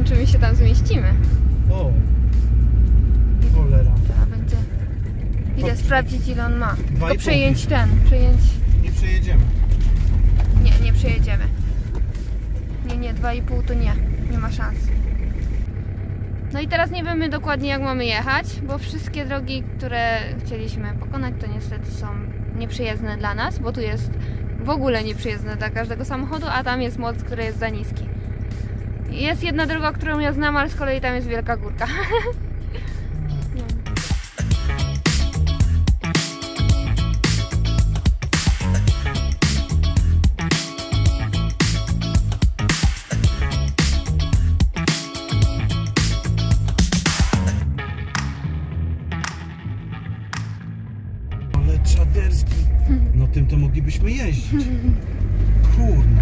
czy my się tam zmieścimy. O, cholera. Trzeba będzie... Idę sprawdzić, ile on ma. Tylko 2,5. przejąć Nie przejedziemy. Nie przejedziemy. Nie, 2,5 to nie ma szans. No i teraz nie wiemy dokładnie, jak mamy jechać, bo wszystkie drogi, które chcieliśmy pokonać, to niestety są nieprzyjezdne dla nas, bo tu jest w ogóle nieprzyjezdne dla każdego samochodu, a tam jest most, który jest za niski. Jest jedna droga, którą ja znam, ale z kolei tam jest wielka górka. Ale czaderski. No tym to moglibyśmy jeździć. Kurna.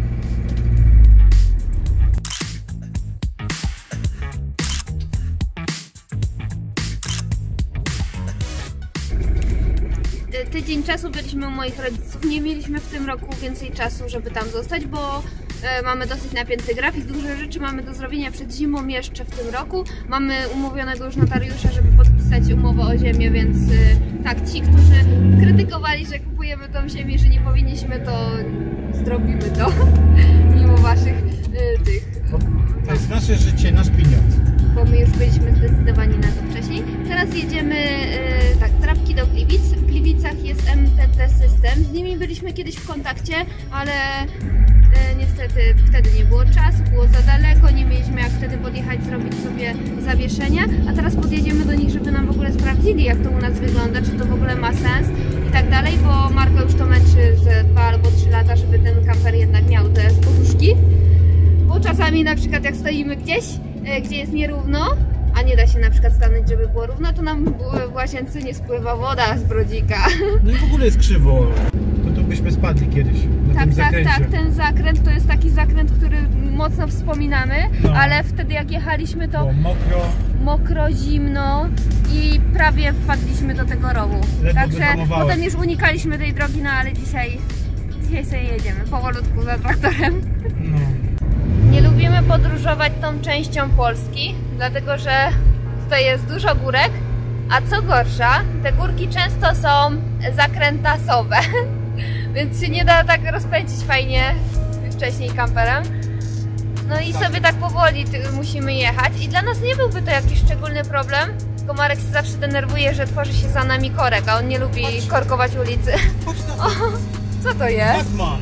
Tydzień czasu byliśmy u moich rodziców. Nie mieliśmy w tym roku więcej czasu, żeby tam zostać, bo mamy dosyć napięty grafik. Dużo rzeczy mamy do zrobienia przed zimą jeszcze w tym roku. Mamy umówionego już notariusza, żeby podpisać umowę o ziemię, więc tak, ci, którzy krytykowali, że kupujemy tą ziemię, że nie powinniśmy, to zrobimy to mimo waszych tych... To jest nasze życie, nasz pieniądz. Bo my już byliśmy zdecydowani na to wcześniej. Teraz jedziemy tak, z Rabki do Gliwic. W Gliwicach jest MTT System. Z nimi byliśmy kiedyś w kontakcie, ale niestety wtedy nie było czasu, było za daleko, nie mieliśmy jak wtedy podjechać, zrobić sobie zawieszenia, a teraz podjedziemy do nich, żeby nam w ogóle sprawdzili, jak to u nas wygląda, czy to w ogóle ma sens i tak dalej, bo Marko już to męczy ze 2 albo 3 lata, żeby ten kamper jednak miał te poduszki. Bo czasami na przykład jak stoimy gdzieś, gdzie jest nierówno, a nie da się na przykład stanąć, żeby było równo, to nam w łazience nie spływa woda z brodzika. No i w ogóle jest krzywo. To tu byśmy spadli kiedyś na tym zakręcie. Tak, ten zakręt to jest taki zakręt, który mocno wspominamy, no. Ale wtedy jak jechaliśmy to było mokro, zimno i prawie wpadliśmy do tego rowu. Także potem już unikaliśmy tej drogi, no ale dzisiaj sobie jedziemy powolutku za traktorem. No. Nie lubimy podróżować tą częścią Polski, dlatego że tutaj jest dużo górek, a co gorsza, te górki często są zakrętasowe, więc się nie da tak rozpędzić fajnie wcześniej kamperem. No i sobie tak powoli musimy jechać i dla nas nie byłby to jakiś szczególny problem, tylko Marek się zawsze denerwuje, że tworzy się za nami korek, a on nie lubi korkować ulicy. O, co to jest? Batman!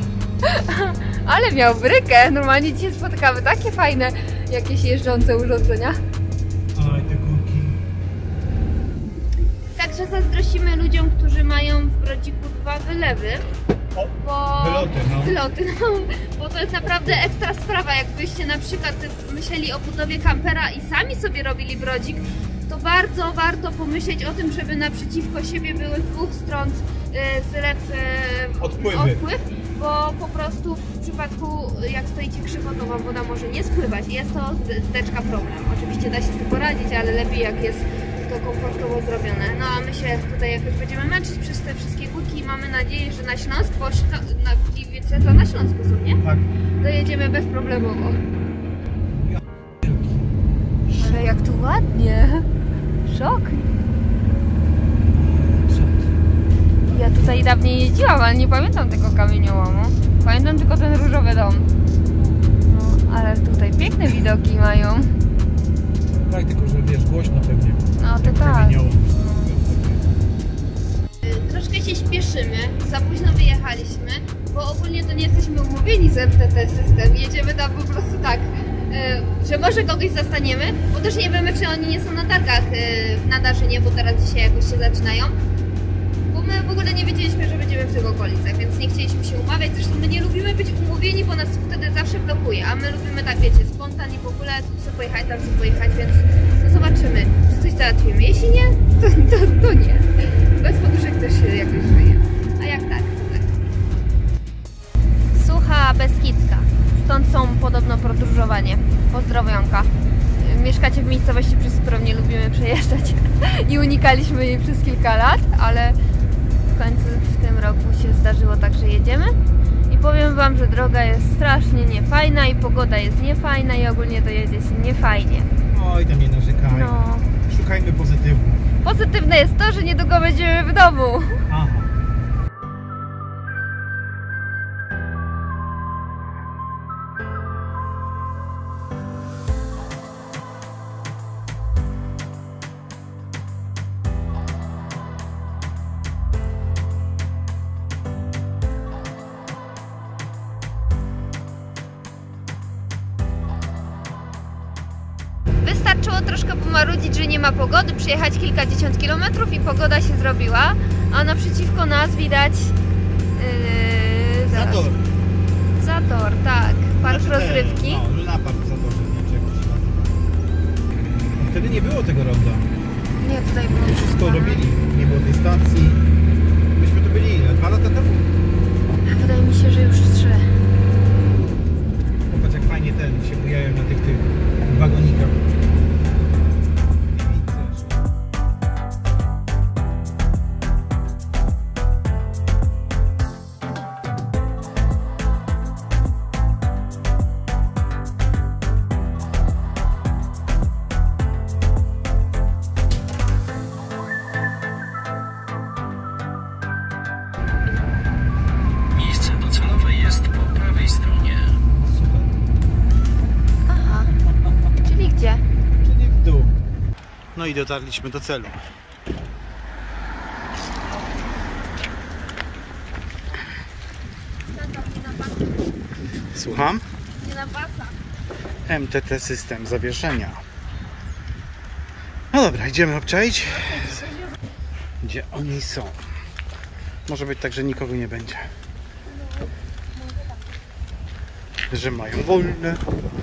Ale miał brykę, normalnie dzisiaj spotykamy takie fajne jakieś jeżdżące urządzenia. Oj, te górki. Także zazdrościmy ludziom, którzy mają w Brodziku 2 wylewy. Wyloty, no. Bo to jest naprawdę ekstra sprawa. Jakbyście na przykład myśleli o budowie kampera i sami sobie robili Brodzik, to bardzo warto pomyśleć o tym, żeby naprzeciwko siebie były z 2 stron zlew, odpływ, bo po prostu w przypadku jak stoicie krzywo, to wam woda może nie spływać i jest to zdeczka problem. Oczywiście da się z tym poradzić, ale lepiej jak jest to komfortowo zrobione. No a my się tutaj jakoś będziemy męczyć przez te wszystkie górki i mamy nadzieję, że na Śląsk, bo na Gliwice to na Śląsku są, nie? Tak. Dojedziemy bezproblemowo. Ale jak tu ładnie! Szok! Ja tutaj dawniej jeździłam, ale nie pamiętam tego kamieniołomu. Pamiętam tylko ten różowy dom. No, ale tutaj piękne widoki mają. Tak, tylko że wiesz, głośno pewnie. No to tak. Troszkę się śpieszymy, za późno wyjechaliśmy, bo ogólnie to nie jesteśmy umówieni z MTT System. Jedziemy tam po prostu tak, że może kogoś zastaniemy, bo też nie wiemy, czy oni nie są na targach w Nadarzynie, bo teraz dzisiaj jakoś się zaczynają. Bo my w ogóle nie wiedzieliśmy, że będziemy w tych okolicach, więc nie chcieliśmy się umawiać. Zresztą my nie lubimy być umówieni, bo nas wtedy zawsze blokuje, a my lubimy tak, wiecie, spontan i w ogóle tu chcę pojechać, tam chcę pojechać, więc no zobaczymy, czy coś załatwimy. Jeśli nie, to nie. Bez poduszek też się jakoś żyje. A jak tak, to tak. Sucha Beskidzka. Stąd są podobno podróżowanie. Pozdrowionka. Mieszkacie w miejscowości, przez którą nie lubimy przejeżdżać i unikaliśmy jej przez kilka lat, ale w końcu w tym roku się zdarzyło tak, że jedziemy i powiem wam, że droga jest strasznie niefajna i pogoda jest niefajna i ogólnie to jedzie się niefajnie. Oj, tam nie narzekaj. No. Szukajmy pozytywów. Pozytywne jest to, że niedługo będziemy w domu. Aha. Wystarczyło troszkę pomarudzić, że nie ma pogody, przejechać kilkadziesiąt kilometrów i pogoda się zrobiła, a naprzeciwko nas widać Zator. Zator, tak, park rozrywki. No, Luna Park w Zatorze, nie wiem, czy jakoś się nazywa. No, wtedy nie było tego ronda. Nie, tutaj było Wszystko robili, nie było tej stacji. Myśmy tu byli 2 lata temu. Wydaje mi się, że już 3. Popatrz, jak fajnie się bujają na tych wagonikach. Miejsce docelowe jest po prawej stronie. Super. Aha, czyli gdzie? Czyli w dół. No i dotarliśmy do celu. Słucham? Nie na pasach. MTT system zawieszenia. No dobra, idziemy obczaić, gdzie oni są. Może być tak, że nikogo nie będzie. Że mają wolne.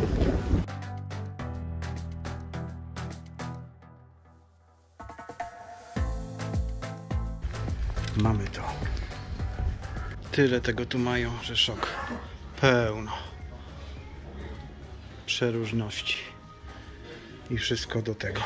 Mamy to. Tyle tego tu mają, że szok. Pełno. Przeróżności. I wszystko do tego.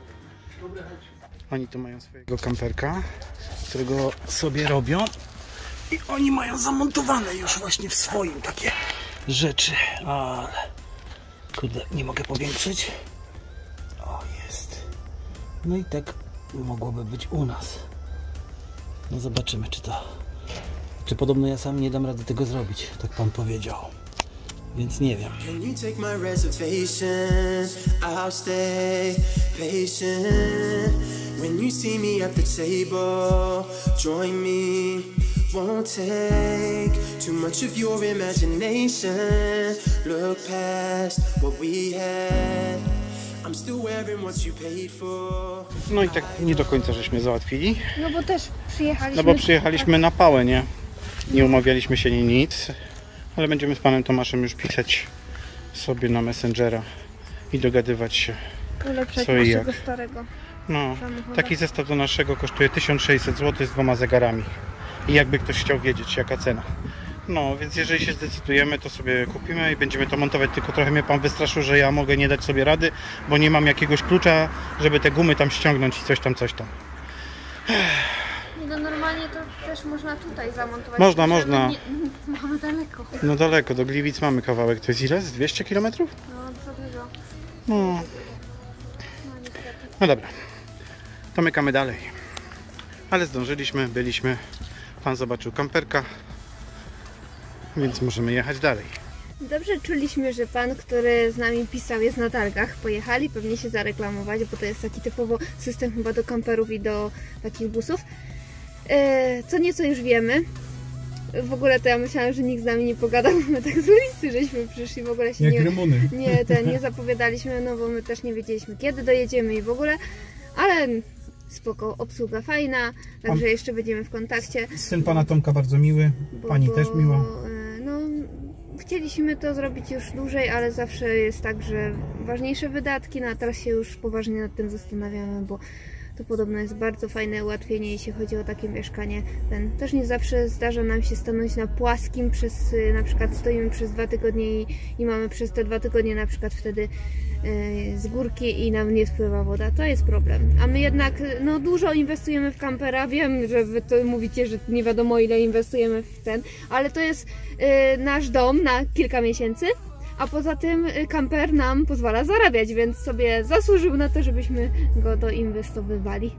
Oni tu mają swojego kamperka, którego sobie robią. I oni mają zamontowane już właśnie w swoim takie rzeczy. Ale kurde, nie mogę powiększyć. O, jest. No i tak mogłoby być u nas. No zobaczymy, czy podobno ja sam nie dam rady tego zrobić. Tak pan powiedział. Więc nie wiem. Can you take my reservation? I'll stay patient. When you see me at the table, join me. Won't take too much of your imagination. Look past what we had. I'm still wearing what you paid for. No i tak nie do końca żeśmy załatwili. No bo też przyjechaliśmy. No bo przyjechaliśmy na pałę, nie? Nie umawialiśmy się nic. Ale będziemy z panem Tomaszem już pisać sobie na Messengera i dogadywać się, Ulepszać co i naszego jak. starego. No, samochodu. taki zestaw do naszego kosztuje 1600 zł z 2 zegarami. I jakby ktoś chciał wiedzieć, jaka cena. No, więc jeżeli się zdecydujemy, to sobie kupimy i będziemy to montować. Tylko trochę mnie pan wystraszył, że ja mogę nie dać sobie rady, bo nie mam jakiegoś klucza, żeby te gumy tam ściągnąć i coś tam. No normalnie to też można tutaj zamontować. Można. Nie, mamy daleko. No daleko, do Gliwic mamy kawałek. To jest ile? Z 200 km? No co dużo. No. No niestety. No dobra, to mykamy dalej. Ale zdążyliśmy, byliśmy. Pan zobaczył kamperka, więc możemy jechać dalej. Dobrze czuliśmy, że pan, który z nami pisał, jest na targach. Pojechali pewnie się zareklamować, bo to jest taki typowo system chyba do kamperów i do takich busów. Co nieco już wiemy. W ogóle to ja myślałam, że nikt z nami nie pogada, bo my tak z ulicy żeśmy przyszli, w ogóle się nie zapowiadaliśmy, no bo my też nie wiedzieliśmy, kiedy dojedziemy i w ogóle, ale spoko, obsługa fajna, także jeszcze będziemy w kontakcie. Syn pana Tomka bardzo miły, pani też miła. No, chcieliśmy to zrobić już dłużej, ale zawsze jest tak, że ważniejsze wydatki, no a teraz się już poważnie nad tym zastanawiamy, bo To podobno jest bardzo fajne ułatwienie, jeśli chodzi o takie mieszkanie. Też nie zawsze zdarza nam się stanąć na płaskim na przykład stoimy przez 2 tygodnie i mamy przez te 2 tygodnie na przykład wtedy z górki i nam nie spływa woda. To jest problem. A my jednak no, dużo inwestujemy w kampera. Wiem, że wy to mówicie, że nie wiadomo ile inwestujemy w ale to jest nasz dom na kilka miesięcy. A poza tym kamper nam pozwala zarabiać, więc sobie zasłużył na to, żebyśmy go doinwestowywali.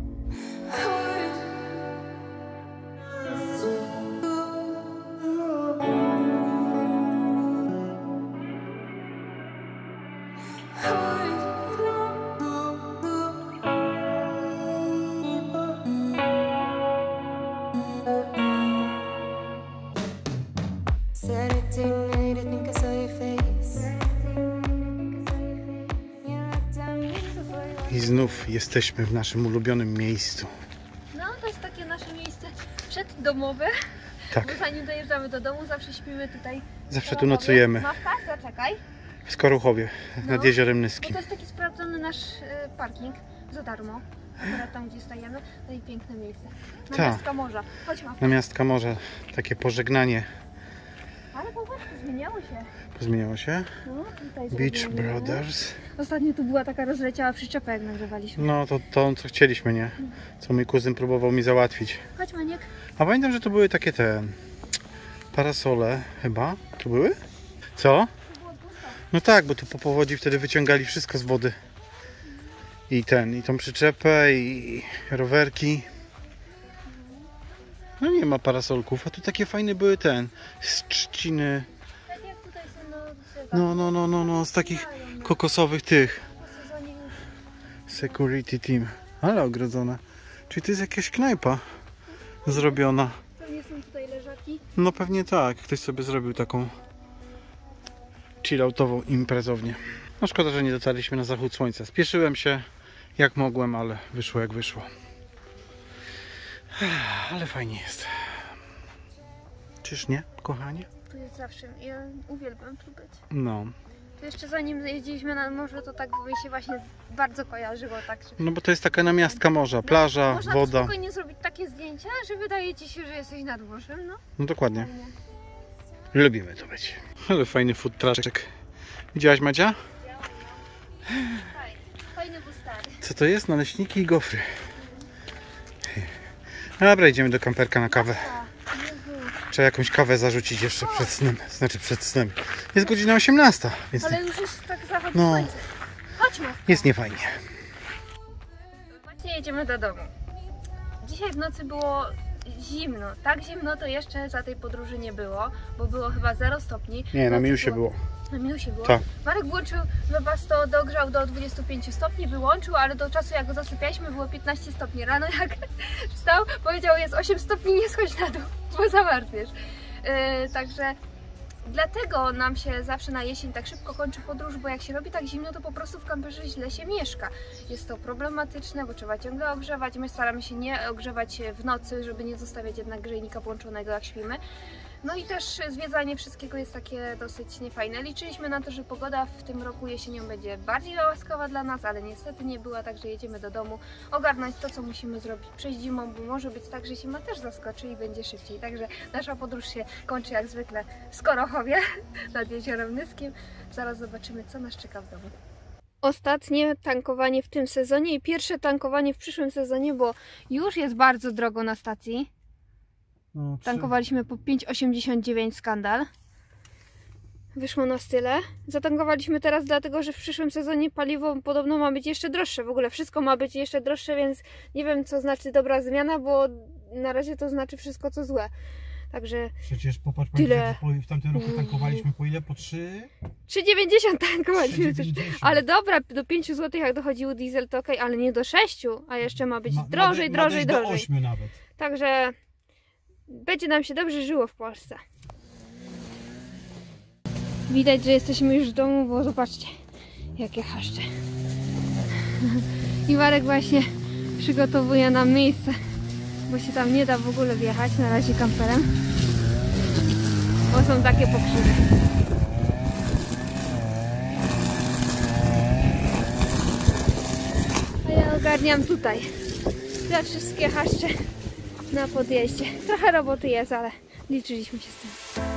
I znów jesteśmy w naszym ulubionym miejscu. No, to jest takie nasze miejsce przeddomowe. Tak. Bo zanim dojeżdżamy do domu, zawsze śpimy tutaj. Zawsze tu nocujemy. Mawka, zaczekaj. W Skoruchowie, nad Jeziorem Nyskim. Bo to jest taki sprawdzony nasz parking za darmo. Akurat tam, gdzie stajemy. No i piękne miejsce. Namiastka morza. Chodź, Mawka. Namiastka morza, takie pożegnanie. Ale popatrz, zmieniało się. Zmieniało się? No, tutaj Beach zrobimy. Brothers. Ostatnio tu była taka rozleciała przyczepa, jak nagrywaliśmy. No to co chcieliśmy, nie? Co mój kuzyn próbował mi załatwić. Chodź, Maniek. A pamiętam, że to były takie parasole chyba. Tu były? Co? No tak, bo tu po powodzi wtedy wyciągali wszystko z wody. I tą przyczepę, i rowerki. No nie ma parasolków, a tu takie fajne były z trzciny. Tak jak tutaj są No, z takich kokosowych tych. po sezonie już. Security team. Ale ogrodzona. Czyli to jest jakaś knajpa zrobiona. Pewnie są tutaj leżaki. No pewnie tak. Ktoś sobie zrobił taką chilloutową imprezownię. No szkoda, że nie dotarliśmy na zachód słońca. Spieszyłem się jak mogłem, ale wyszło jak wyszło. Ale fajnie jest. Czyż nie, kochanie? Tu jest zawsze. Ja uwielbiam tu być. No. To jeszcze zanim jeździliśmy na morze, to tak mi się właśnie bardzo kojarzyło. Tak, że... No bo to jest taka namiastka morza, plaża, Można woda. tu spokojnie zrobić takie zdjęcia, że wydaje ci się, że jesteś nad morzem. No. No dokładnie. Fajnie. Lubimy to być. Ale fajny food truczek. Widziałaś, Madzia? Fajny bustary. Co to jest? Naleśniki i gofry. Dobra, idziemy do kamperka na kawę. Trzeba jakąś kawę zarzucić jeszcze przed snem. Znaczy przed snem. Jest godzina 18, więc Ale już jest tak zachodzi no, słońce. Chodźmy. jest niefajnie. Właśnie jedziemy do domu. Dzisiaj w nocy było zimno. Tak zimno to jeszcze za tej podróży nie było, bo było chyba 0 stopni. Nie, na Nocy minusie było. Na minusie było? Tak. Marek włączył to dogrzał do 25 stopni, wyłączył, ale do czasu jak go zasypialiśmy było 15 stopni. Rano jak wstał, powiedział jest 8 stopni, nie schodź na dół, bo zamarzniesz. Także dlatego nam się zawsze na jesień tak szybko kończy podróż, bo jak się robi tak zimno, to po prostu w kamperze źle się mieszka. Jest to problematyczne, bo trzeba ciągle ogrzewać. My staramy się nie ogrzewać w nocy, żeby nie zostawiać jednak grzejnika włączonego jak śpimy. No i też zwiedzanie wszystkiego jest takie dosyć niefajne. Liczyliśmy na to, że pogoda w tym roku jesienią będzie bardziej łaskawa dla nas, ale niestety nie była, także jedziemy do domu, ogarnąć to, co musimy zrobić przed zimą, bo może być tak, że zima też zaskoczy i będzie szybciej. Także nasza podróż się kończy jak zwykle w Skorochowie nad Jeziorem Nyskim. Zaraz zobaczymy, co nas czeka w domu. Ostatnie tankowanie w tym sezonie i pierwsze tankowanie w przyszłym sezonie, bo już jest bardzo drogo na stacji. No, Tankowaliśmy po 5,89 skandal. Wyszło nas tyle. Zatankowaliśmy teraz dlatego, że w przyszłym sezonie paliwo podobno ma być jeszcze droższe. W ogóle wszystko ma być jeszcze droższe, więc nie wiem, co znaczy dobra zmiana, bo na razie to znaczy wszystko, co złe. Także przecież popatrz, tyle. W tamtym roku tankowaliśmy po ile? Po 3? 3,90 tankowaliśmy. 3,90. Ale dobra, do 5 zł jak dochodził diesel to okej, ale nie do 6, a jeszcze ma być drożej. do 8 nawet. Także będzie nam się dobrze żyło w Polsce. Widać, że jesteśmy już w domu, bo zobaczcie, jakie chaszcze. I Marek właśnie przygotowuje nam miejsce, bo się tam nie da w ogóle wjechać na razie kamperem, bo są takie pokrzywy. A ja ogarniam tutaj te wszystkie haszcze na podjeździe. Trochę roboty jest, ale liczyliśmy się z tym.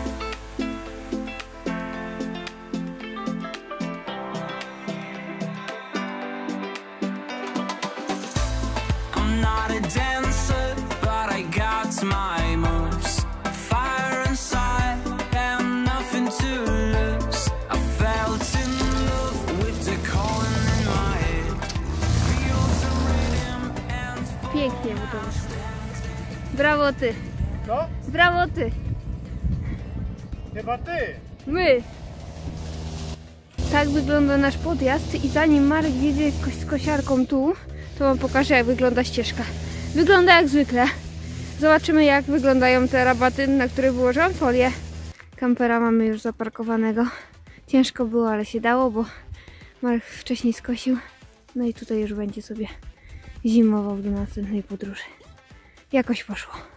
I'm not a dancer, but I got my moves. Fire inside and nothing to lose. I felt in love with the calling in my head. Feel the rhythm and Pięknie mu to wyszło. Brawo ty! Co? Brawo ty! Chyba ty. My! Tak wygląda nasz podjazd i zanim Marek wjedzie z kosiarką tu, to wam pokażę, jak wygląda ścieżka. Wygląda jak zwykle. Zobaczymy, jak wyglądają te rabaty, na które wyłożyłam folię. Kampera mamy już zaparkowanego. Ciężko było, ale się dało, bo Marek wcześniej skosił. No i tutaj już będzie sobie zimował do następnej podróży. Jakoś poszło.